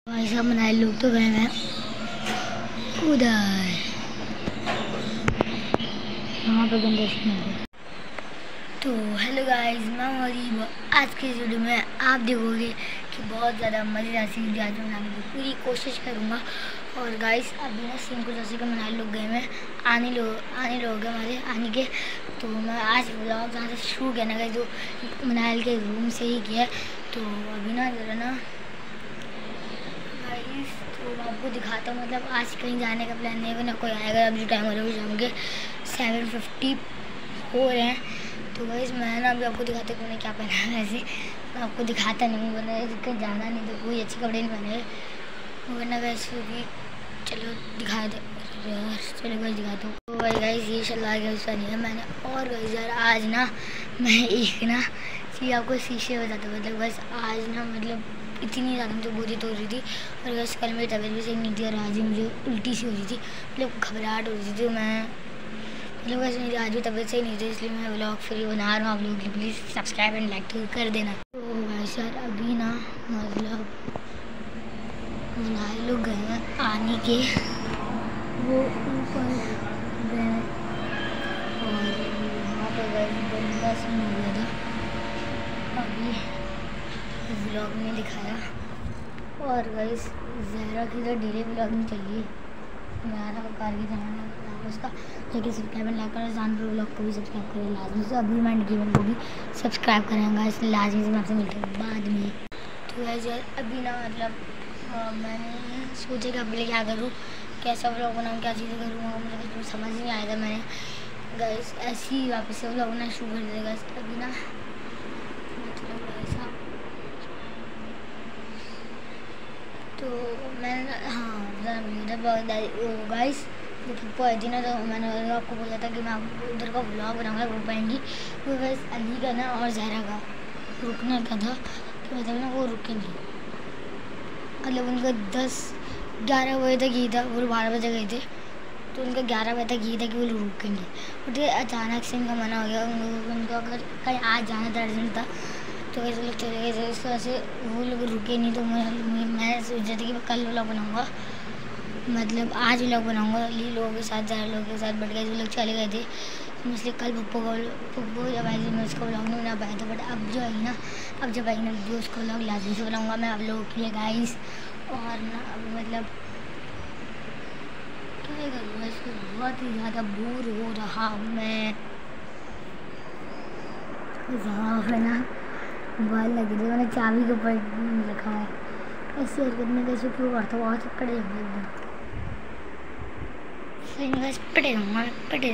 भाई साहब मनाए लोग तो गए हैं उधर, वहाँ पर गंदा सीन है। तो हेलो गाइस, मैं मरीब। आज के वीडियो में आप देखोगे कि बहुत ज़्यादा मज़ेदार सी वीडियो आज बनाने की पूरी कोशिश करूँगा। और गाइस अभी ना सीन को जैसे कि मनाए लोग गए हैं, आने लोग हमारे आने के। तो मैं आज व्लॉग जहाँ से शुरू किया ना गाइस, जो मनाइल के रूम से ही किया। तो अभी ना ज़रा ना तो आपको दिखाता हूँ, मतलब आज कहीं जाने का प्लान नहीं है, ना कोई आएगा। अभी टाइम हो रहा है शाम के 7:50 हो रहे हैं। तो गाइस मैं ना अभी आपको दिखाता हूँ मैंने क्या पहना है। वैसे मैं आपको दिखाता नहीं हूँ, वरना कहीं जाना नहीं तो कोई अच्छे कपड़े नहीं पहने, वरना वैसे भी चलो दिखा दे। चलो गाइस दिखाता हूँ। तो भाई गाइस ये शलवार गाइस नहीं है मैंने। और गाइस यार आज ना मैं एक ना चीज़ आपको शीशे बताता हूँ। मतलब बस आज ना मतलब इतनी ज़्यादा मुझे बोरी तो हो रही थी, और बस कल मेरी तबीयत भी सही नहीं थी, और आज ही मुझे उल्टी सी हो रही थी, मतलब घबराहट हो रही थी। तो मैं मतलब वैसे मेरी आज भी तबीयत सही नहीं थी, इसलिए मैं व्लॉग फ्री बना रहा हूँ। आप लोग प्लीज़ सब्सक्राइब एंड लाइक तो कर देना। तो वैसे यार अभी ना मतलब मनाए लोग गए हैं आने के, वो ऊपर गए और वहाँ पर गंदा सीन हो गया था, अभी व्लॉग में दिखाया। और गाइस ज़हरा की तो डेली व्लॉग में चाहिए मेरा कार की चैनल उसका, लेकिन सब्सक्राइब एंड लाइक करें। जानपुर व्लॉग को भी सब्सक्राइब करें लाजमी से, अभी मैं गिवन को भी सब्सक्राइब करेंगे, इसलिए लाजमी से मैं आपसे मिलते हैं बाद में। तो गाइस यार अभी ना मतलब मैंने सोचा कि अभी क्या करूँ, कैसा व्लॉग बनाऊँ, क्या चीज़ें करूँगा, मुझे कुछ समझ नहीं आया था। मैंने गाइस ऐसे ही वापस से व्लॉग बनाना शुरू कर दिया। गाइस अभी ना मतलब ऐसा तो मैंने गाइस जब पप्पा आई थी ना, तो मैंने आपको बोला था कि मैं उधर का व्लॉग बनाऊंगा, वो पाएंगी। वो बस अली का ना और ज़हरा का रुकने का था कि मतलब ना वो रुकेंगे, मतलब उनका 10-11 बजे तक ही था, वो 12 बजे गए थे, तो उनका 11 बजे तक ये था कि वो रुकेंगे। और अचानक से इनका मना हो गया, उनका अगर कहीं आज जाना था, अर्जेंट था, तो ऐसे लोग चले गए थे। इस वजह से वो लोग रुके नहीं। तो मैं सोचा था कि मैं कल व्लॉग बनाऊँगा, मतलब आज व्लॉग बनाऊँगा अली लोगों के साथ, ज़्यादा लोगों के साथ, बट गए जो लोग चले गए थे, इसलिए कल पप्पो जब आएगी मैं उसका व्लॉग नहीं बना पाया था। बट अब जो आएगी ना, अब जब आएगी ना वीडियो, उसका व्लॉग लाजमी से बनाऊँगा मैं आप लोगों के लिए गाइस। और ना अब मतलब क्या करूँ, इसको बहुत ही ज़्यादा बोर हो रहा हूँ मैं। है ना बाल लगे थे, मैंने चाबी के ऊपर रखा है। ऐसी हरकत में कैसे क्यों करता हूँ, बहुत पड़े जाऊँगा एकदम सही नहीं, बस पड़े जाऊँगा।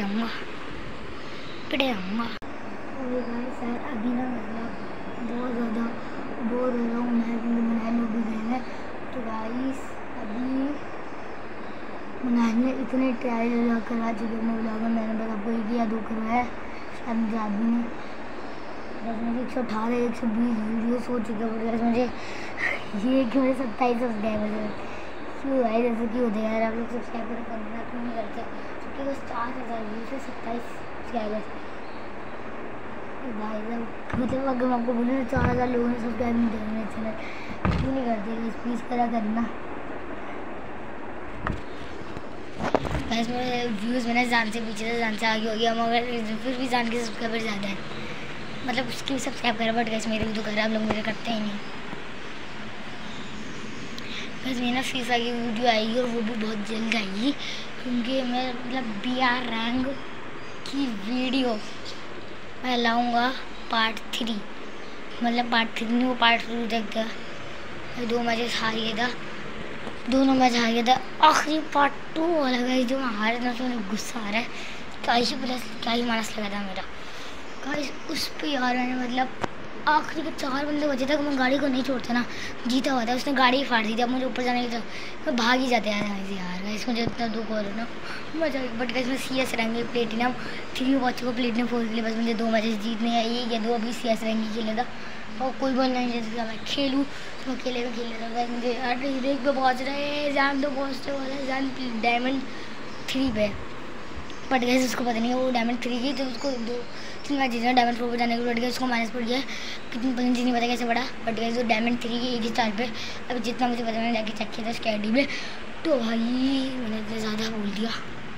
सर अभी ना मतलब बहुत ज़्यादा बोर हो रहा हूँ मैं, क्योंकि मनाली लोग भी गए हैं। तो गाइस अभी मनाली में इतने ट्रायल करा चुके मैं व्लॉग में, मैंने बस आपको 1 या 2 करवाया शायद, मुझे याद भी नहीं। बस मुझे 118-120 वीडियोस हो चुके हैं। मुझे ये कि मुझे 27 सब्सक्राइबर क्यों है, जैसे कि होते हैं यार, आप लोग सब्सक्राइब करना क्यों नहीं करते, क्योंकि बस 4000 व्यूज़ से 27 सब्सक्राइबर भाई साहब। मतलब अगर मैं आपको बोलूँ 4000 लोगों ने सब्सक्राइब नहीं किया मेरे चैनल, क्यों नहीं करते, प्लीज़ करा करना। बस मेरे व्यूज़ मैंने जान से पीछे से जान से आगे हो गया, मगर फिर भी जान के सब्सक्राइबर ज़्यादा है, मतलब उसकी भी सब्सक्राइब करा, बट गैस मेरे भी तो करा, आप लोग मेरे करते ही नहीं। बस मेरी ना फीफा की वीडियो आएगी, और वो भी बहुत जल्द आएगी, क्योंकि मैं मतलब BR रैंक की वीडियो मैं लाऊंगा पार्ट 3, मतलब पार्ट 3 नहीं, वो पार्ट 2 तक था। 2 मैचेस हार गया था, दोनों मैच हार गया था, आखिरी पार्ट 2 वाला गाइस जो मैं हार था, तो मुझे गुस्सा आ रहा है। क्या ही मानस लगा था मेरा गाइस उस पर यार। मैंने मतलब आखिरी के 4 बंदे बचे तक मैं गाड़ी को नहीं छोड़ता ना, जीता हुआ था, उसने गाड़ी ही फाड़ दी थी। अब मुझे ऊपर जाने की था, मैं भाग ही जाते यार गाइस, मुझे इतना दुख हो रहा है ना, मजा। बट गाइस मैं CS रहेंगे प्लेटिनम 3 बच्चों को प्लेटिनम 4 के लिए बस मुझे 2 मैचेस जीतने हैं, ये या 2 अभी CS रहेंगे खेले था, और कोई बोल नहीं जैसे मैं खेलूँ तो अकेले में खेल लेता था। मुझे यार देख पे पहुँच रहा है, जान तो पहुँचते वाला, जान डायमंड 3 पे बट गैस उसको पता नहीं है वो डायमंड 3 की, तो उसको 2-3 मैच जीतना डायमंड 4 पर जाने के बाद गैस उसको माइनस पड़ गया कितनी पॉइंट नहीं पता कैसे पड़ा, बट गैस वो डायमंड 3 की 1 ही स्टार पे। अभी जितना मुझे पता मैंने जाके चेक किया था उसके आईडी में, तो भाई मैंने इतना ज़्यादा बोल दिया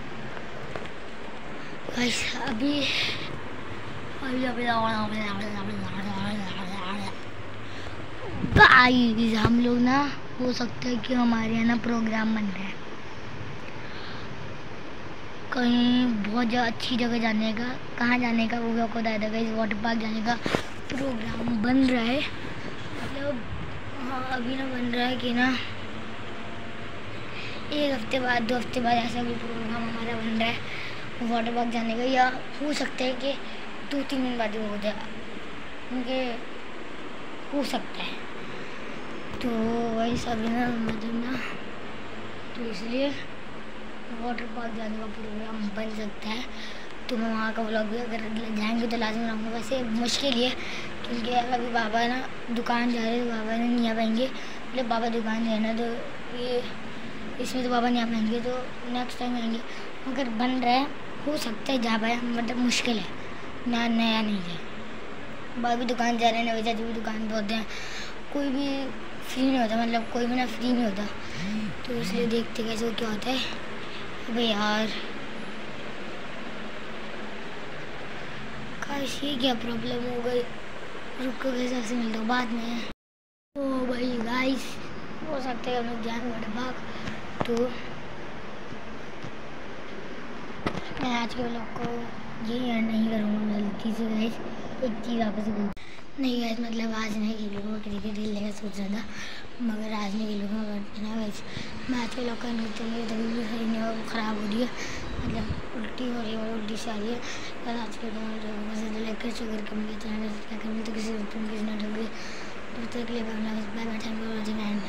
गाइस। अभी गाइस हम लोग ना हो सकता है कि हमारे यहाँ ना प्रोग्राम बन रहा है कहीं बहुत अच्छी जगह जाने का। कहाँ जाने का वो भी आपको बता देगा। इस वाटर पार्क जाने का प्रोग्राम बन रहा है, मतलब हाँ अभी ना बन रहा है कि ना 1 हफ्ते बाद 2 हफ्ते बाद ऐसा भी प्रोग्राम हमारा बन रहा है वाटर पार्क जाने का, या हो सकता है कि 2-3 दिन बाद हो जाए, क्योंकि हो सकता है। तो वही सभी ना मतलब ना, तो इसलिए वाटर पार्क जाने का प्रोग्राम बन सकता है। तो मैं वहाँ का व्लॉग भी अगर जाएंगे तो लाजमी बनाऊंगा। वैसे मुश्किल ही है क्योंकि अभी बाबा ना दुकान जा रहे हैं, तो बाबा ने नहीं आ पाएंगे, मतलब बाबा दुकान जाए ना, तो ये इसमें तो बाबा नहीं आ पाएंगे, तो नेक्स्ट टाइम आएंगे। अगर बन रहा है हो सकता है जा पाए, मतलब मुश्किल है ना, नया नहीं है। बाबा भी दुकान जा रहे हैं, नवे चाची भी दुकान पर होते हैं, कोई भी फ्री नहीं होता, मतलब कोई भी ना फ्री नहीं होता, तो इसलिए देखते कैसे वो क्या होता है। अबे यार काश ये क्या प्रॉब्लम हो गई, रुको कैसे से मिलता हूँ बाद में। तो भाई गाइस हो सकता है हम लोग जाएँ वाटर पार्क, तो मैं आज के व्लॉग को ये एंड नहीं करूँगा। मैं गलती से गाइस एक चीज़ आपस से नहीं गाइस, मतलब आज नहीं खेलूँगा क्रिकेट खेलने का सोच रहा था, मगर आज नहीं खेलूँगा। बट ना गाइस मैं आज के व्लॉग का नहीं, तो मेरी तबीयत भी सही नहीं हो, वो ख़राब हो रही है, मतलब उल्टी हो रही है, उल्टी से आ रही है। कल आज के लेकर शुगर कम किया चैनल क्या करूँ, तो किसी ना होगी। तब तक ले बाय बाय, टाइम